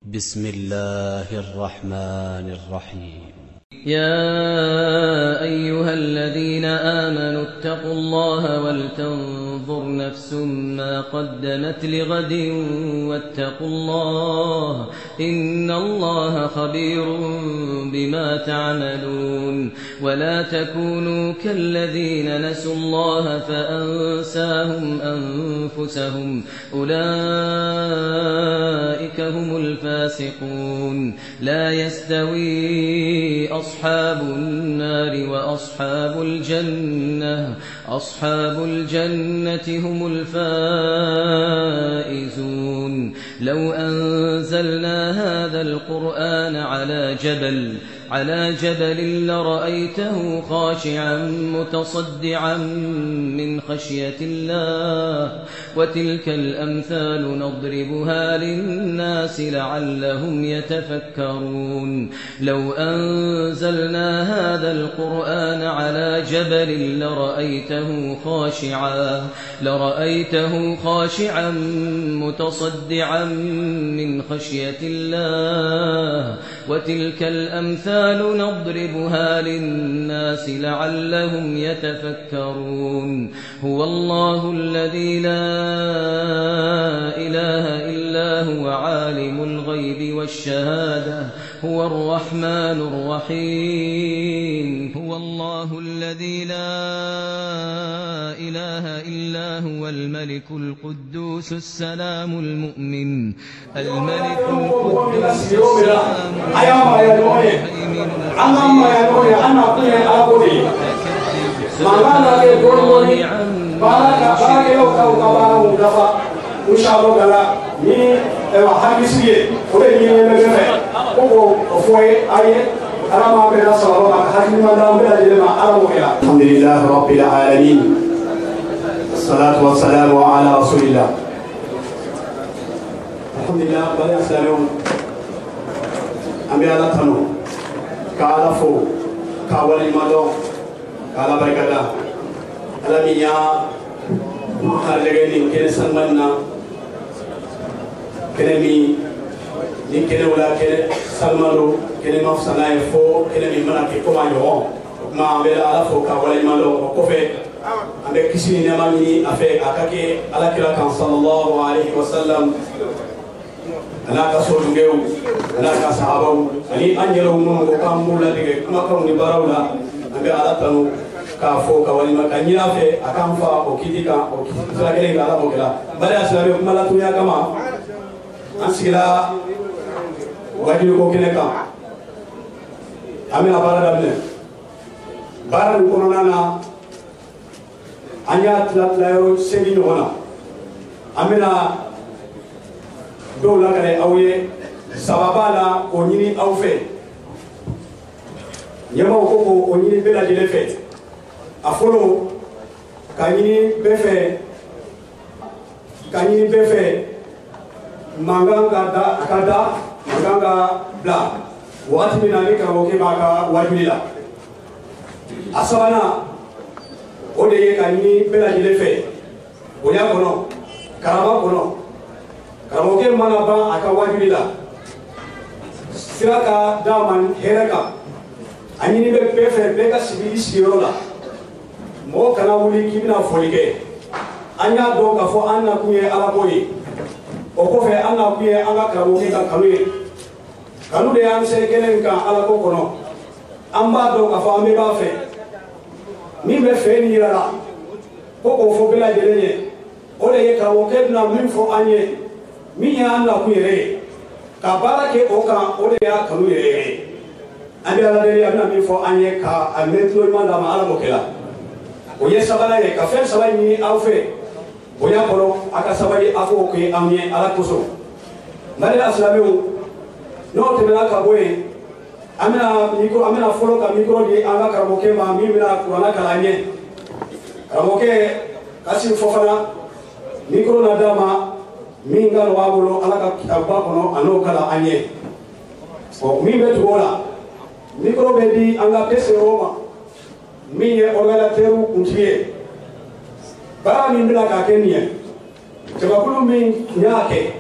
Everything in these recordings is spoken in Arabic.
بسم الله الرحمن الرحيم. يا أيها الذين آمنوا اتقوا الله ولتنظر نفس ما قدمت لغد واتقوا الله إن الله خبير بما تعملون. ولا تكونوا كالذين نسوا الله فأنساهم أنفسهم أولئك هم الفاسقون. لا يستوي أصحاب النار وأصحاب الجنة هم الفائزون. لو أنزلنا هذا القرآن على جبل لرأيته خاشعا متصدعا من خشية الله وتلك الأمثال نضربها للناس لعلهم يتفكرون. لو أنزلنا هذا القرآن على جبل لرأيته خاشعا متصدعا من خشية الله وتلك الأمثال نضربها للناس لعلهم يتفكرون. هو الله الذي لا إله إلا هو عالم الغيب والشهادة هو الرحمن الرحيم. هو الله الذي لا إله إلا هو الملك القدوس السلام المؤمن الملك القدوس السلام الحمد لله رب العالمين الصلاة والسلام على رسول الله. الحمد لله بل يسلمون أمي الله تنو كالا فو كاولي مالو كالا بركاتا على ميا خارجين كن سلمنا كنمي نكنا ولا كن سلمانو كن مفسنا يفو كنمي مناكي كما يوم ما بلا على فو كاولي مالو وكفي أمي كسيني نمامي أفي أكاكي على كلا كان صلى الله عليه وسلم أنا كسول جيو أنا كسحابو أني أنجلو من وكام مولا دقة كما كم نبارولا أمي على تنو كافو كوالي ما كان ينافع أكام فا أو كيتيكا أو كيتيكا كلا على بوكلا بدأ أسلامي كمالا تونيا كما أنسكلا واجيو كوكينكا أمي أبارا دبنا بارا نكونانا أنيا تلايرو سيجين هنا أمينا دولا كره أويه سببالا أونيني أوفي يما وكوكو أونيني بلا جلفة أفولو كانيني بفه مانغانغا كدا مانغانغا بلا واتمي ناني كروكي باكا واجوليلا أسوانا أوديه كانيني بلا جلفة ويا كونو كرامة كونو كروكي مانا با أكا واجوليلا سيراكا دامان هيركا أنيني بفه بكا سبيلي سيرولا مو كنا ولي كيبنا فوليكي أنيا دوكا فو أنا كوي على بوي وكوفي أنا كوي أنا كروكي كانوي كانو دي أنسي كنن كان على كوكونو أمبا دوكا فو أمي بافي مي بفيني يرالا كوكو فو بلا جلني أولي كروكي بنا من فو أني مي أنا كوي ري كباركي أوكا أولي كانوي ري أبي على دليل أبنا من فو أني كأمنتلو إمان دام على بوكلا oye sabala ye ka fen saba ni awfe boya koro aka sabali afo ko amye ala kuso mari aslamu no tebela ka boye amena folo ka mikro di anga karamoke ma mi mina kurana kalanye karamoke kasi fofana mikro na dama minga no wabulo ala ka kitaba kono ano kala anye o mi betu wala mikro be di anga pese roma miye organisateur kuntiye bara min bila ka kenya tabakulu min nyake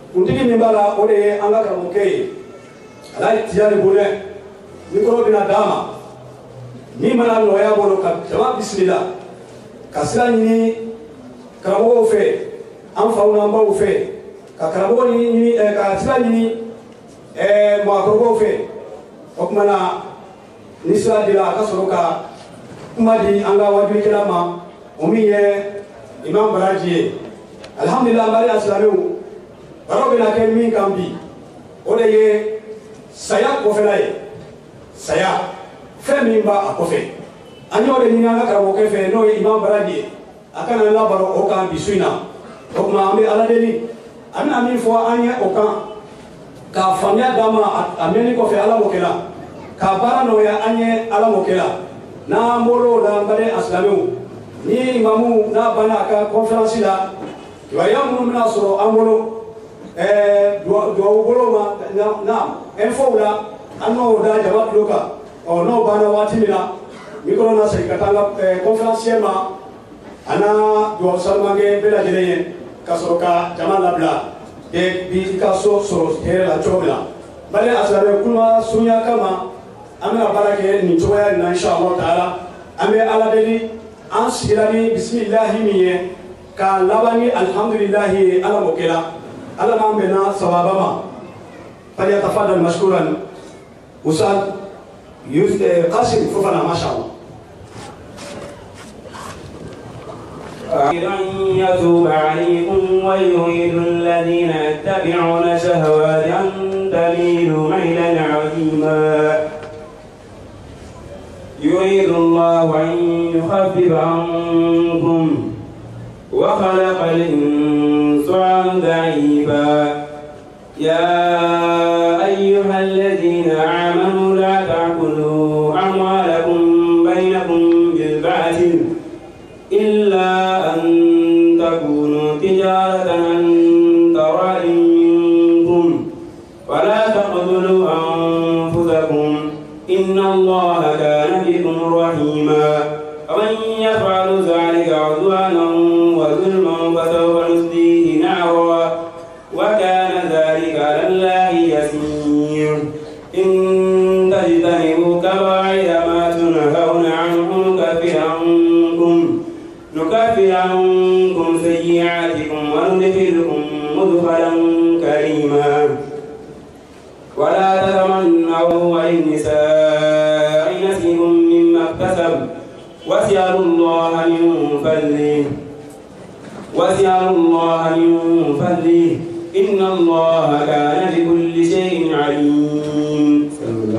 kuntigi min b'a la o de ye an ka karamɔgɔkɛ ye Alaji Tijani Bonɛ micro bɛna d'a ma min mana nɔgɔya bolo ka jama bisimila ka sira ɲini karamɔgɔw fɛ an faw n'an baw fɛ ka karamɔgɔ ɲini ka sira ɲini mɔgɔkɔrɔbaw fɛ o tuma na ni sira dira a ka sɔrɔ ka kuma di an ka wajulikɛla ma o min ye Imam Baraji ye alhamdulillah an bari asilamɛw baro bɛna kɛ min kan bi o de ye saya kɔfɛla ye saya fɛn min b'a a kɔfɛ an y'o de ɲini an ka karamɔgɔkɛ fɛ n'o ye Imam Baraji ye a kana an labaro o kan bi su in na o tuma an bɛ Ala deli a bɛna min fɔ an ye o kan k'a faamuya d'a ma a mɛnni kɔfɛ Ala m'o kɛ la k'a baara nɔgɔya an ye Ala m'o kɛ la n'an bɔr'o la an bari asilamɛw ni imamu n'a banna a ka conférence la kibaruya minnu bɛna sɔrɔ an bolo duwawu bolo ma na info la an n'o da jama tulo kan n'o banna waati min na micro na segin ka taa an ka conférencier ma a n'a duwawu salimakɛ bɛɛ lajɛlen ye ka sɔrɔ ka jama labila bi ka so sɔrɔ hɛrɛ la cogo min na bari asilamɛ kuma surunya kama an bɛna baara kɛ nin cogoya in na inshallah taala an bɛ Ala deli an sigira ni bisimilahi min ye k'a laban ni alhamdulilahi ye Ala m'o kɛ la Ala m'an bɛnna sababa ma falyatafaddal mashkuran Ustaz Qasim Fofana mashallah أن يتوب عليكم ويريد الذين يتبعون شهوات أن تميلوا ميلا عظيما يريد الله أن يخفف عنكم وخلق الإنسان ضعيفا يا أيها الذين آمنوا لا تأكلوا أموالكم بينكم بالباطل إلا أن تكونوا تجارة عن تراض منكم ولا تقتلوا أنفسكم إن الله كان بكم رحيما ومن يفعل ذلك عدوانا وظلما فسوف نصليه نارا وكان ذلك على الله يسير إن تجتنبوا كبائر ما تنهون عنه نكفر عنكم سيئاتكم وندخلكم مدخلا كريما ولا تتمنوا للنساء نصيب مما اكتسب واسألوا الله من فضله إن الله كان بكل شيء عليم.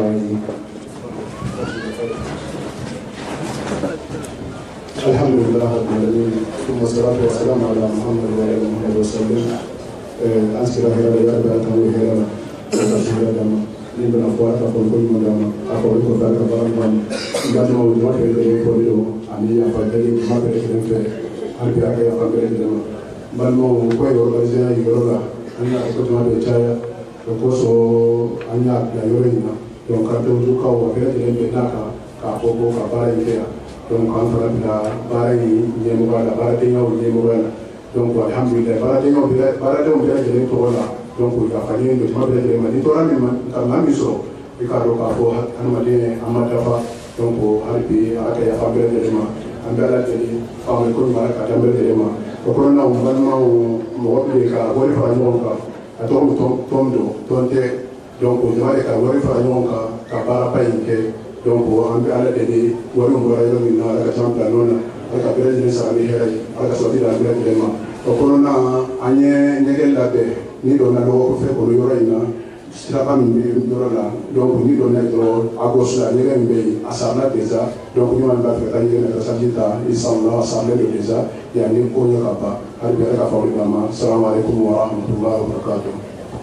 الحمد لله رب العالمين ثم الصلاة والسلام على محمد وعلى آله محمد وسلم. أنسكر هذا اليوم بأتمنى هذا الشهادة لمن أفوات أقول كل من أقول كل ذلك بارم بعد ما وجدت هذا الكل أني أفضل ما بيركن في أنا بيركن أفضل كلام بل ما كوي organization يقولون أنا أقول ما بيجايا لكوسو أنا يورينا يوم كاتو جوكا وبيركن بيناكا كابوكو كبارين donc an fana bɛna baara in ɲɛmɔgɔya la baaradenyaw ɲɛmɔgɔya la donc alhamdulilayi baaradenyaw bɛɛ lajɛlen tɔgɔ la donc yafalen don tuma bɛɛ lajɛlen ma ni tora min ma ka maa min sɔrɔ i k'a dɔn k'a fɔ hadamaden an ma dafa donc hali bi ala ka yafa bɛɛ lajɛlen ma an bɛ ala deli faamuyali ko ɲuman ka da bɛɛ lajɛlen ma o kɔnɔna o balimaw mɔgɔ bɛ yen ka wari fara ɲɔgɔn kan a tɔgɔ min tɔn don tɔn tɛ donc jama de ka wari fara ɲɔgɔn kan ka baaraba in kɛ donc an bɛ ala deli wari min bɔra yɔrɔ min na ala ka can bila nɔ na ala ka bɛɛ lajɛlen sara ni hɛrɛ ye ala ka sabati la bɛɛ lajɛlen ma o kɔnɔna an ye ɲɛgɛn labɛn ni donna lɔgɔ kɔfɛ kɔnɔ yɔrɔ in na siraba min bɛ yɔrɔ la donc ni donna dɔrɔn a gosi la ɲɛgɛn min bɛ yen a sarala déjà donc ni maa min b'a fɛ ka taa ɲɛgɛn na ka sanji ta inshallah a saralen don déjà yanni ko ɲɛ ka ban hali bi ala ka faamuya d'an ma salamu aleykum wa rahmatullahi wa barakatuh.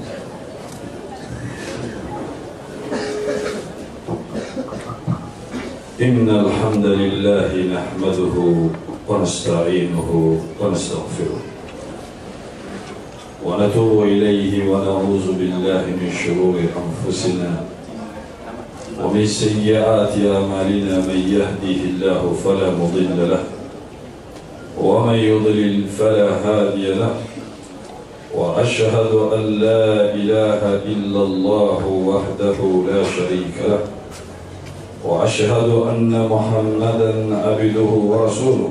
إن الحمد لله نحمده ونستعينه ونستغفره ونتوب إليه ونعوذ بالله من شرور أنفسنا ومن سيئات أعمالنا من يهده الله فلا مضل له ومن يضلل فلا هادي له وأشهد أن لا إله إلا الله وحده لا شريك له وأشهد أن محمدا عبده ورسوله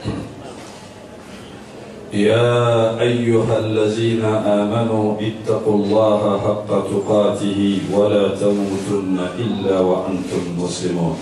يا أيها الذين آمنوا اتقوا الله حق تقاته ولا تموتن إلا وأنتم مسلمون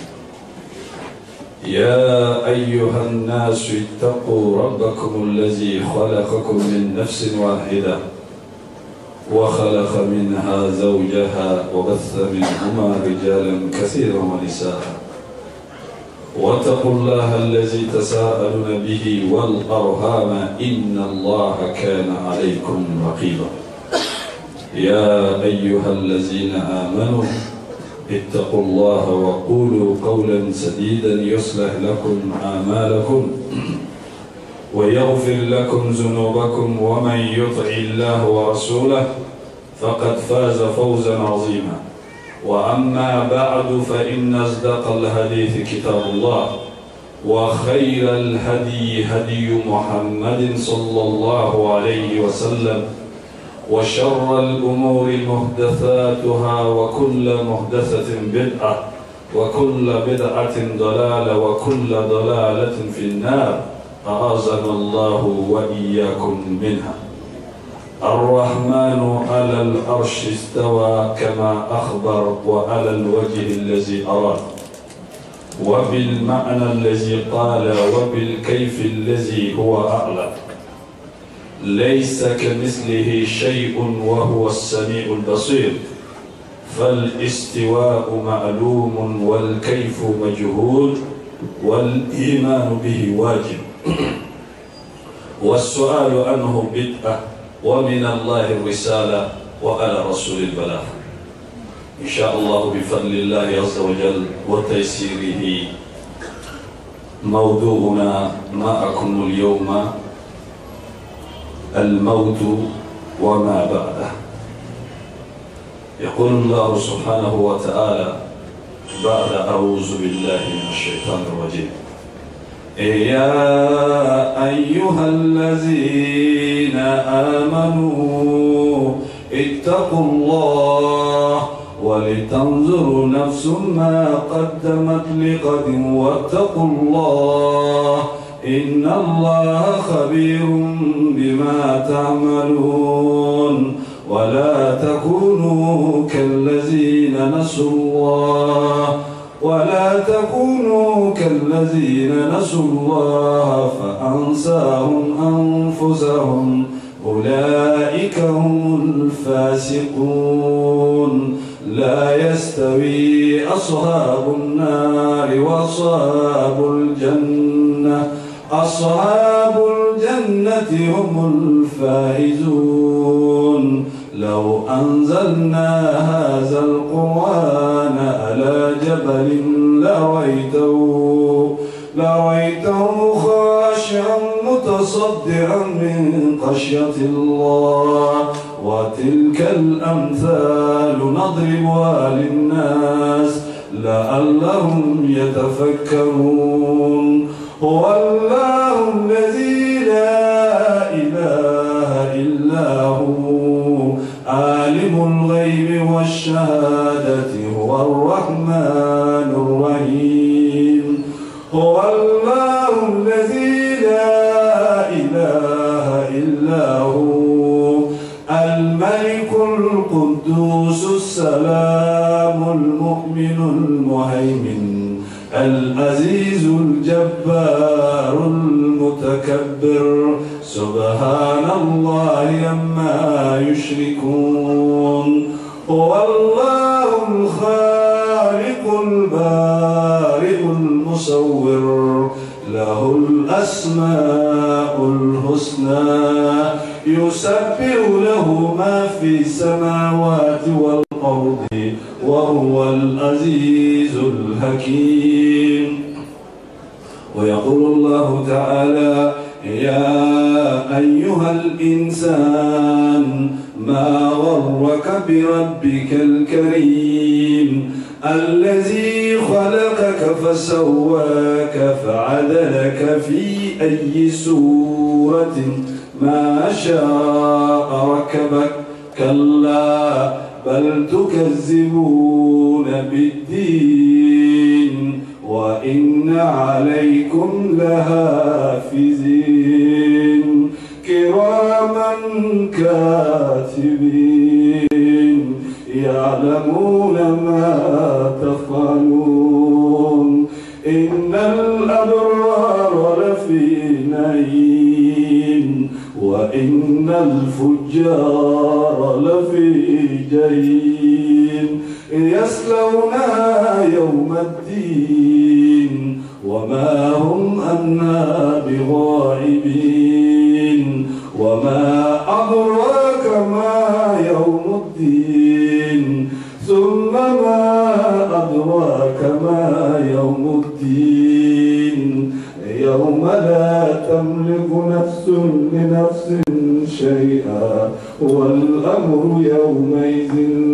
يا أيها الناس اتقوا ربكم الذي خلقكم من نفس واحدة وخلق منها زوجها وبث منهما رجالا كثيرا ونساء واتقوا الله الذي تساءلون به والأرحام إن الله كان عليكم رقيبا يا أيها الذين آمنوا اتقوا الله وقولوا قولا سديدا يصلح لكم أعمالكم ويغفر لكم ذنوبكم ومن يطع الله ورسوله فقد فاز فوزا عظيما وأما بعد فإن أصدق الحديث كتاب الله وخير الهدي هدي محمد صلى الله عليه وسلم وشر الأمور محدثاتها وكل محدثة بدعة وكل بدعة ضلالة وكل ضلالة في النار أعاذنا الله وإياكم منها. الرحمن على العرش استوى كما أخبر وعلى الوجه الذي أراد وبالمعنى الذي قال وبالكيف الذي هو أعلى ليس كمثله شيء وهو السميع البصير فالاستواء معلوم والكيف مجهول والإيمان به واجب والسؤال عنه بدعة ومن الله الرسالة وعلى رسول البلاغ. إن شاء الله بفضل الله عز وجل وتيسيره موضوعنا معكم اليوم الموت وما بعده. يقول الله سبحانه وتعالى بعد أعوذ بالله من الشيطان الرجيم يا أيها الذين آمنوا اتقوا الله ولتنظر نفس ما قدمت لغد واتقوا الله إن الله خبير بما تعملون ولا تكونوا كالذين نسوا الله فأنساهم أنفسهم أولئك هم الفاسقون لا يستوي أصحاب النار وأصحاب الجنة هم الفائزون لو أنزلنا هذا القرآن على جبل لرأيته خاشعا متصدعا من خشية الله وتلك الأمثال نضربها للناس لعلهم يتفكرون هو الله الذي لا إله إلا هو عالم الغيب والشهادة هو الرحمن الرحيم هو الله الذي لا إله إلا هو الملك القدوس السلام المؤمن المهيمن العزيز الجبار المتكبر سبحان الله عما يشركون هو الله الخالق البارئ المصور له الأسماء الحسنى يسبح له ما في السماوات والأرض وهو العزيز الحكيم ويقول الله تعالى يا أيها الإنسان ما غرك بربك الكريم الذي خلقك فسواك فعدلك في أي سورة ما شاء ركبك كلا بل تكذبون بالدين وإن عليكم لحافظين كراما كاتبين يعلمون ما تفعلون إن الأبرار لفي نعيم وإن الفجار لفي جحيم يصلونها يوم الدين وما هم عنها بغائبين وما أدراك ما يوم الدين ثم ما أدراك ما يوم الدين يوم لا تملك نفس لنفس شيئا والأمر يومئذ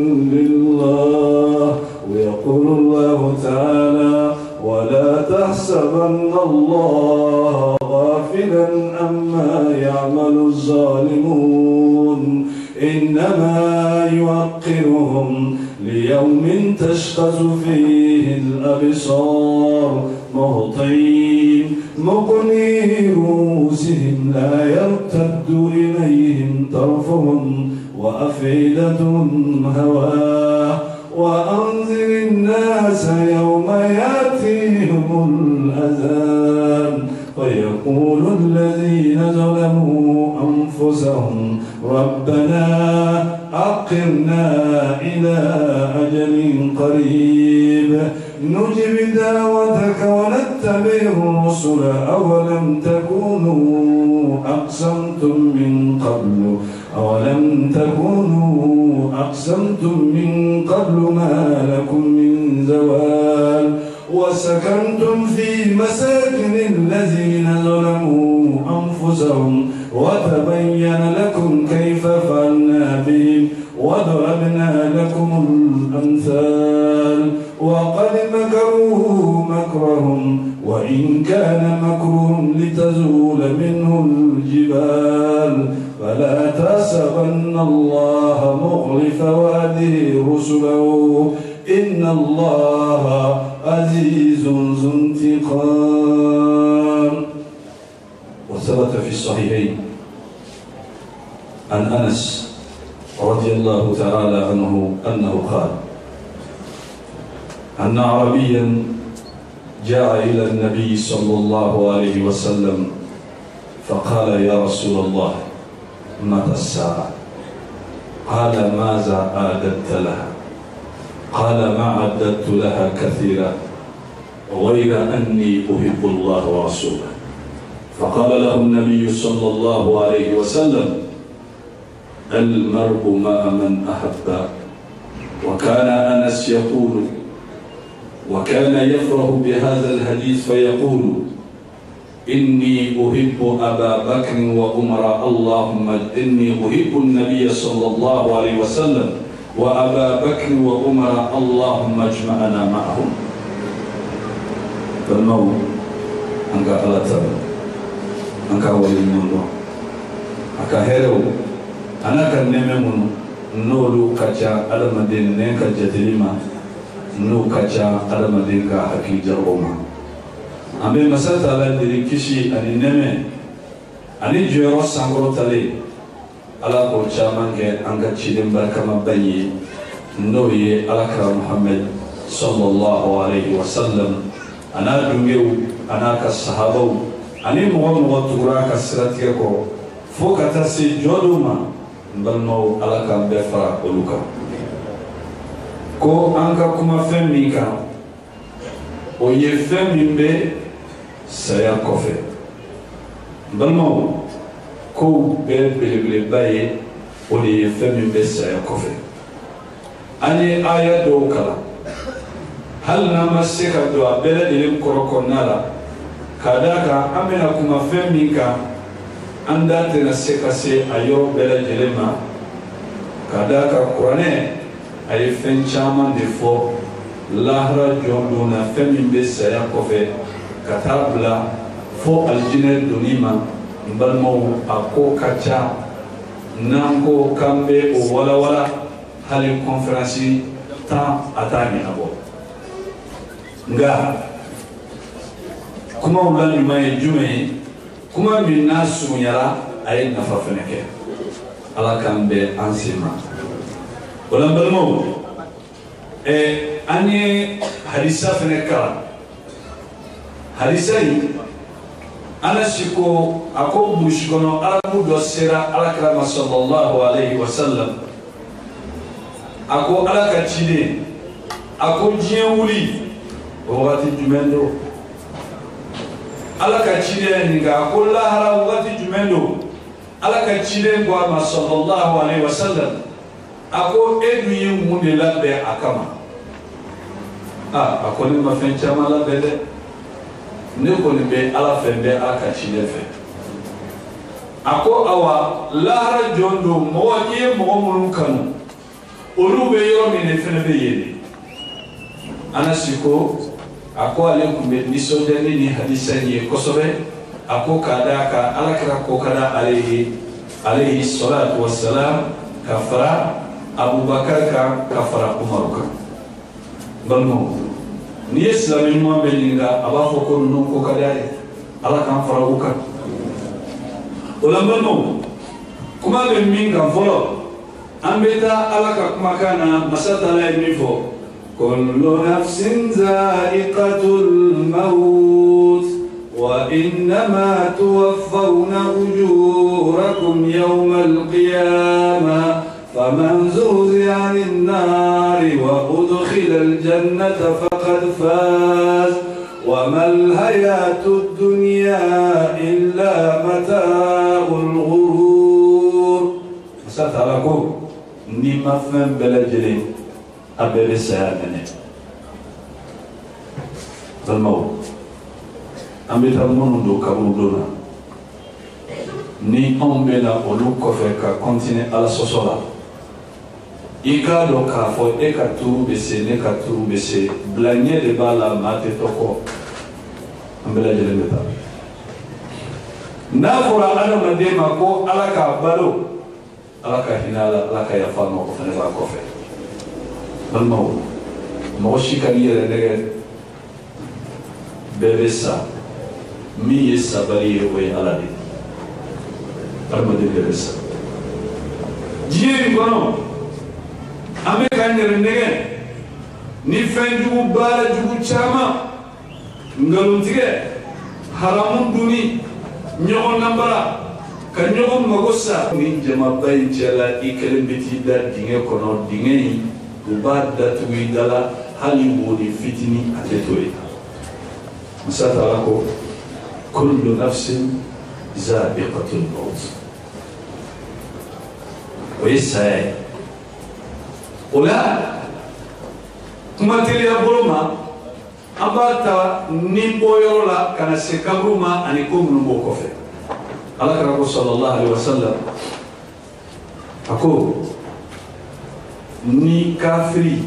لله ويقول الله تعالى ولا تحسبن الله غافلا عما يعمل الظالمون إنما يوقرهم ليوم تشخص فيه الأبصار مهطعين مقنعي رؤوسهم لا يرتد إليهم طرفهم وأفئدتهم هواه وأنذر الناس يوم يأتيهم العذاب ويقول الذين ظلموا أنفسهم ربنا أقرنا إلى أجل قريب نجب دعوتك ونتبع الرسل أولم تكونوا أقسمتم من قبل ما لكم من زوال وسكنتم في مساكن الذين ظلموا أنفسهم وتبين لكم كيف فعلنا بهم وضربنا لكم الأمثال وقد مكروا مكرهم وإن كان مكرهم لتزول منه الجبال فلا تحسبن الله مخلف وعده رسله إن الله عزيز ذو انتقام. وثبت في الصحيحين عن أنس رضي الله تعالى عنه أنه قال أن عربيا جاء إلى النبي صلى الله عليه وسلم فقال يا رسول الله متى الساعة؟ قال ماذا أعددت لها؟ قال ما عددت لها كثيرا غير أني أحب الله ورسوله. فقال له النبي صلى الله عليه وسلم المرء مع من أحب. وكان أنس يقول وكان يفرح بهذا الحديث فيقول إني أحب أبا بكر وعمر اللهم إني أحب النبي صلى الله عليه وسلم وأبا بكر وعمر اللهم اجمعنا معهم. فالمو أنك على تبع أنك ولي المنو أنك هيرو أنا كان نممون نولو كجا على مدين نينك جتلما نو كجا على مدين كحكي جربما أمي مسألة على دريكشي أني نمي أني جيرو سانغرو تلي على كوشامان كي أنك تشيدم بركما بني نوي على محمد صلى الله عليه وسلم أنا دنيو أنا كالصحابو أني مغمغ تغرا كسرتيكو فوكتا سي جودوما بلمو على كام بفرا أولوكا كو أنك كما فهميكا ويفهم به سيا كوفي بلمو كو بل باي ولي يفهم به سيا كوفي أني آية دوكلا هل نمسك الدعاء بلا دليل كروكونالا كذاك أمنا كما فهميكا أندا تنسك سي أيو بلا جلما كذاك قرآن أي فين شامان دفو lahra jondona fɛn min bɛ saya kɔfɛ ka taa bila fo aljinɛ donni ma balmo ako kacha nanko kambe o wala wala hali conference ta atani abo nga kuma wala nyumaye jume kuma minna sunyara ay nafa feneke ala kambe ansima wala balmo ani hadisa feneka hadisa yi ana siko ako bushkono arabu do sera ala karama sallallahu alaihi wasallam ako ala ka chide ako jiyan wuli wakati jumendo ala ka chide ninga ako lahara wakati jumendo ala ka chide kwa ma sallallahu alaihi wasallam ako edu yi munde labe akama ako ni mafencha mala bede ne koni be ala fende ala ka chide fe ako awa lahara jondo mo ye mo mun kanu olu be yoro mi ne fene be yede anasiko ako ale kumbe nisoje ni hadisa ni kosobe ako kada ka ala kra ko kada alayhi salatu wassalam kafara abubakar ka kafara umar ka balmo ni islamin mo belinga aba foko non ko kada ala kan fara uka ulambalmo kuma be minga folo ambeta ala ka kuma kana masata la nifo kullu nafsin za'iqatul maut wa innama tuwaffawna ujurakum yawmal qiyamah faman zuhziha 'anil nari wa udkhila al jannata faqad faz wa mal hayatud dunya illa mata'ul ghurur masata la ko ni ma fɛn bɛɛ lajɛlen a bɛɛ bɛ saya minɛ balimaw an bɛ taa minnu don kaburu don na ni anw bɛ na olu kɔfɛ ka kɔntine ala sɔsɔ la i k'a dɔn k'a fɔ e ka tuuru bɛ se ne ka tuuru bɛ se bilaɲɛ de b'a la maa tɛ tɔ kɔ an bɛɛ lajɛlen bɛ taa n'a fɔra adamaden ma ko ala k'a balo ala ka hinɛ ala ka yafa ma o fana b'a kɔfɛ balimaw mɔgɔ si ka n'i yɛrɛ nɛgɛ bɛɛ bɛ sa min ye sabali ye o ye ala de adamaden bɛɛ bɛ sa diɲɛ in kɔnɔ an bɛ k'an yɛrɛ nɛgɛ ni fɛn jugu baara jugu caman nkalontigɛ haramu dunni ɲɔgɔn nabara ka ɲɔgɔn mago sa ni jamaba in cɛla i kelen bɛ t'i da dingɛ kɔnɔ dingɛ in u b'a datugu i da la hali woni fitinin a tɛ to yen masa taala ko kullu nafsin za'iqatul maut o ye saya ye o la kuma teliya bolo ma an b'a ta ni bɔyɔrɔ la ka na se kaburu ma ani ko minnu b'o kɔfɛ ala kara ko sallallahu alaihi wasallam ako ni kafiri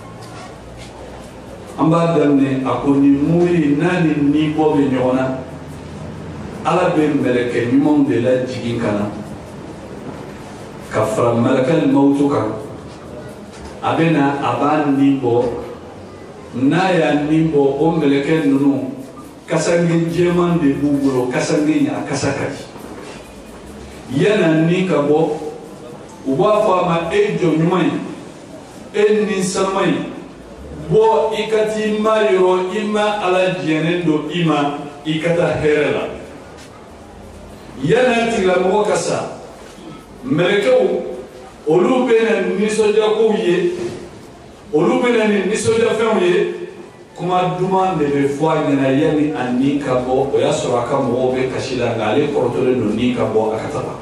an b'a daminɛ ako ni muri n'a ni ni bɔ bɛ ɲɔgɔn na ala bɛ mɛlɛkɛ ɲumanw de la jigin ka na ka fara malakal mautu kan a bɛ na a b'a ni bɔ n'a y'a ni bɔ o mɛlɛkɛ ninnu kasange jɛman de b'u bolo kasange a kasa ka di yana ni ka bɔ u b'a fɔ a ma e jɔ ɲuman ye e ni sanuma ye bɔ i ka t'i ma yɔrɔ i ma ala diɲɛnen don i ma i ka taa hɛrɛ la yana tigilamɔgɔ ka sa mɛlɛkɛw olu bɛ na nisɔndiyakow ye olu bɛ na ni nisɔndiyafɛnw ye kuma duman de bɛ fɔ a ɲɛna yanni a ni ka bɔ o y'a sɔrɔ a ka mɔgɔw bɛ kasi la nka ale kɔrɔtɔlen don ni ka bɔ a ka taga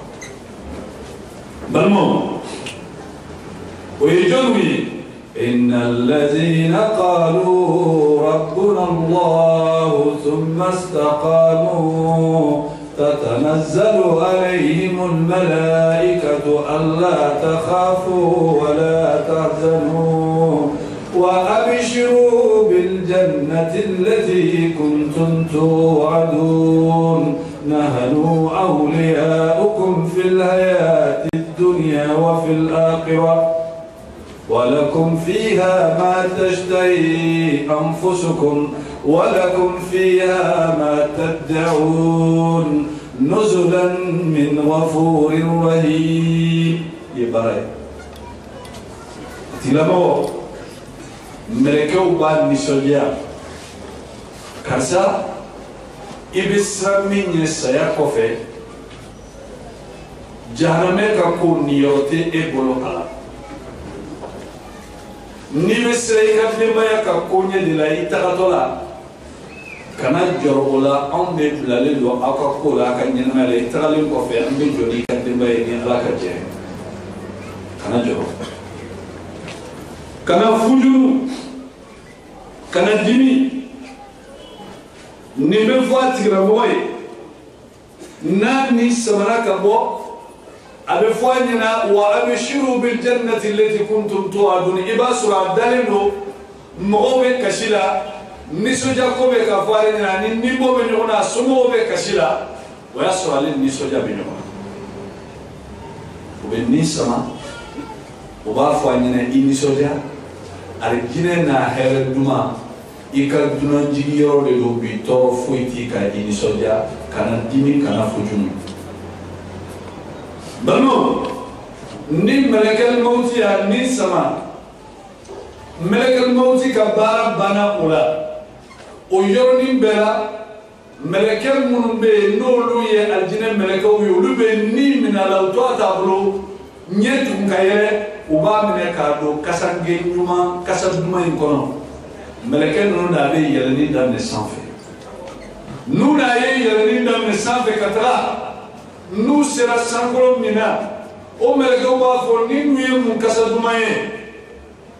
balimaw o ye jɔnw ye إن الذين قالوا ربنا الله ثم استقاموا تتنزل عليهم الملائكة ألا تخافوا ولا تحزنوا وأبشروا بالجنة التي كنتم توعدون نحن أولياؤكم في الحياة الدنيا وفي الآخرة ولكم فيها ما تشتهي أنفسكم ولكم فيها ما تدعون نزلا من غفور رحيم. يبارك تلامو ملكو بان نسوجيا كرسا إبسرا من يسايا كوفي جهنمك كون نيوتي إبولو كلا نيبسرا يكفلما يكاكوني دلا يتغطولا كنا جرولا أم بلالو أكاكولا كنينما يتغلم كوفي أم بجوني كفلما يكين على كجيه كنا جرو كنا فجو كنا دمي نبفات غراموي نامي سمراك أبو أبفانينا وأبشروا بالجنة التي كنتم توعدون إباسر عبدالله مغوبة كشلا نسوجا كوبة كفارنا نيبو بنيونا سموبة كشلا ويسر عليه نسوجا بنيونا وبالنسبة وبافانينا إنسوجا أرجينا هردما ika dunan jigi yoro de do bi toro foiti ka ini soja kana dimi kana fujum bano ni malakal mauti ya ni sama malakal mauti ka bara bana ula o yoro ni bela malakal munum be no lu ye aljina malakaw yo lu be ni min ala to tablo nyetu kayere uba mine ka do kasange nyuma kasaduma in kono ملكين نونا بي يلنين دام نسانفي نونا يلنين دام نسانفي كتلا نو سرا سانكرو منا او ملكو بافو نين ويم كسدو ماي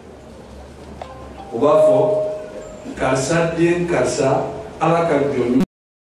وبافو كارسا دين كارسا على كالجوني